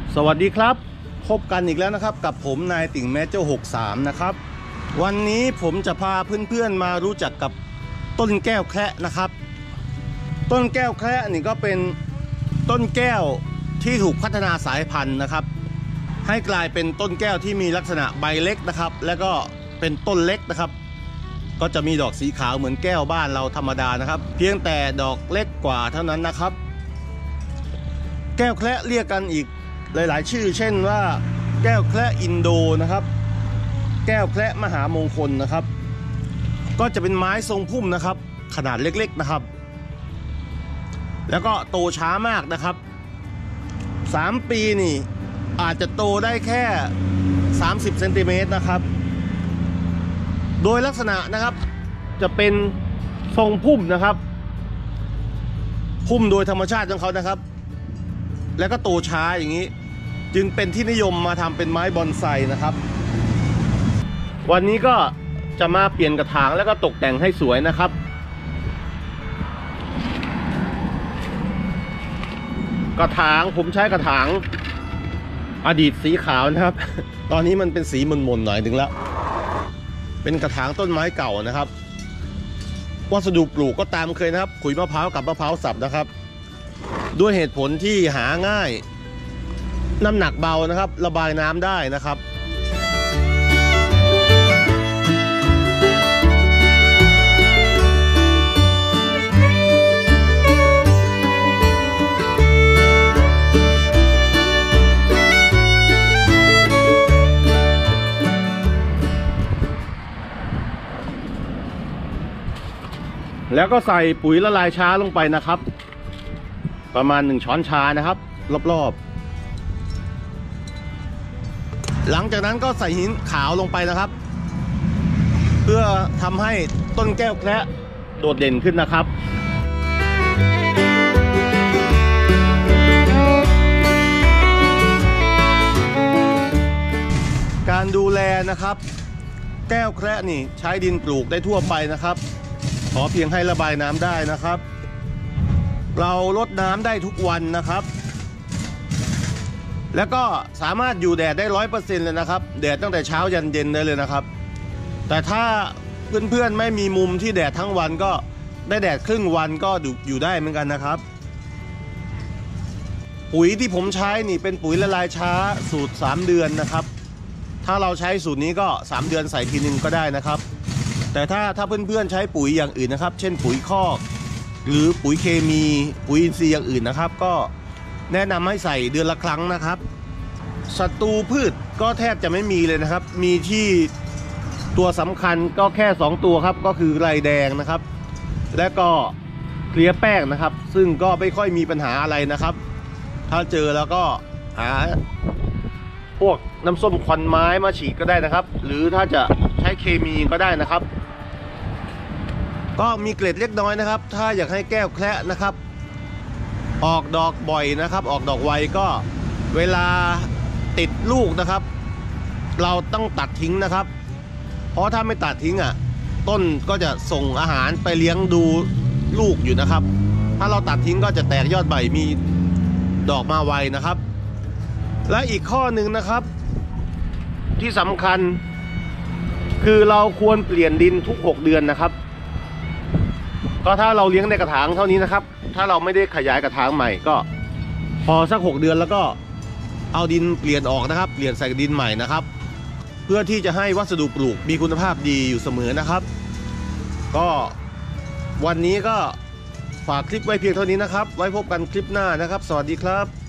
สวัสดีครับพบกันอีกแล้วนะครับกับผมนายติ่งแมเจ้า63นะครับวันนี้ผมจะพาเพื่อนๆมารู้จักกับต้นแก้วแคระนะครับต้นแก้วแคระนี่ก็เป็นต้นแก้วที่ถูกพัฒนาสายพันธุ์นะครับให้กลายเป็นต้นแก้วที่มีลักษณะใบเล็กนะครับแล้วก็เป็นต้นเล็กนะครับก็จะมีดอกสีขาวเหมือนแก้วบ้านเราธรรมดานะครับเพียงแต่ดอกเล็กกว่าเท่านั้นนะครับแก้วแคระเรียกกันอีกหลายๆชื่อเช่นว่าแก้วแคระอินโดนะครับแก้วแคระมหามงคลนะครับก็จะเป็นไม้ทรงพุ่มนะครับขนาดเล็กๆนะครับแล้วก็โตช้ามากนะครับ3 ปีนี่อาจจะโตได้แค่30 เซนติเมตรนะครับโดยลักษณะนะครับจะเป็นทรงพุ่มนะครับพุ่มโดยธรรมชาติของเขานะครับแล้วก็โตช้าอย่างนี้จึงเป็นที่นิยมมาทำเป็นไม้บอนไซนะครับวันนี้ก็จะมาเปลี่ยนกระถางแล้วก็ตกแต่งให้สวยนะครับกระถางผมใช้กระถางอดีตสีขาวนะครับตอนนี้มันเป็นสีมนๆหน่อยนึงแล้วเป็นกระถางต้นไม้เก่านะครับวัสดุปลูกก็ตามเคยนะครับขุยมะพร้าวกับมะพร้าวสับนะครับด้วยเหตุผลที่หาง่ายน้ำหนักเบานะครับระบายน้ำได้นะครับแล้วก็ใส่ปุ๋ยละลายช้าลงไปนะครับประมาณ1 ช้อนชานะครับรอบๆหลังจากนั้นก็ใส่หินขาวลงไปนะครับเพื่อทำให้ต้นแก้วแคระโดดเด่นขึ้นนะครับการดูแลนะครับแก้วแคระนี่ใช้ดินปลูกได้ทั่วไปนะครับขอเพียงให้ระบายน้ำได้นะครับเราลดน้ำได้ทุกวันนะครับแล้วก็สามารถอยู่แดดได้100%เลยนะครับแดดตั้งแต่เช้ายันเย็นได้เลยนะครับแต่ถ้าเพื่อนๆไม่มีมุมที่แดดทั้งวันก็ได้แดดครึ่งวันก็อยู่ได้เหมือนกันนะครับปุ๋ยที่ผมใช้นี่เป็นปุ๋ยละลายช้าสูตร3 เดือนนะครับถ้าเราใช้สูตรนี้ก็3 เดือนใส่ทีนึงก็ได้นะครับแต่ถ้าเพื่อนๆใช้ปุ๋ยอย่างอื่นนะครับเช่นปุ๋ยคอกหรือปุ๋ยเคมีปุ๋ยอินทรีย์อย่างอื่นนะครับก็แนะนำให้ใส่เดือนละครั้งนะครับศัตรูพืชก็แทบจะไม่มีเลยนะครับมีที่ตัวสำคัญก็แค่2 ตัวครับก็คือไรแดงนะครับและก็เคลียแป้งนะครับซึ่งก็ไม่ค่อยมีปัญหาอะไรนะครับถ้าเจอแล้วก็หาพวกน้ำส้มควันไม้มาฉีดก็ได้นะครับหรือถ้าจะใช้เคมีก็ได้นะครับก็มีเกล็ดเล็กน้อยนะครับถ้าอยากให้แก้วแคระนะครับออกดอกบ่อยนะครับออกดอกไวก็เวลาติดลูกนะครับเราต้องตัดทิ้งนะครับเพราะถ้าไม่ตัดทิ้งต้นก็จะส่งอาหารไปเลี้ยงดูลูกอยู่นะครับถ้าเราตัดทิ้งก็จะแตกยอดใบมีดอกมาไวนะครับและอีกข้อหนึ่งนะครับที่สำคัญคือเราควรเปลี่ยนดินทุก6 เดือนนะครับก็ถ้าเราเลี้ยงในกระถางเท่านี้นะครับถ้าเราไม่ได้ขยายกระถางใหม่ก็พอสัก6 เดือนแล้วก็เอาดินเปลี่ยนออกนะครับเปลี่ยนใส่ดินใหม่นะครับเพื่อที่จะให้วัสดุปลูกมีคุณภาพดีอยู่เสมอนะครับก็วันนี้ก็ฝากคลิปไว้เพียงเท่านี้นะครับไว้พบกันคลิปหน้านะครับสวัสดีครับ